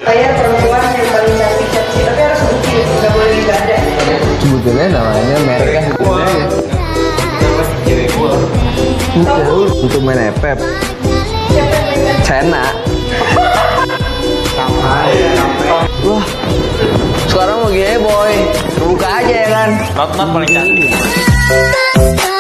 Saya perempuan yang paling cantik, tapi harus sebutin, nggak boleh digadai. Sebetulnya namanya merek kan sebetulnya ya. Untuk main epep. Cena. Wah, sekarang mau gini boy, buka aja ya kan. Not paling cantik.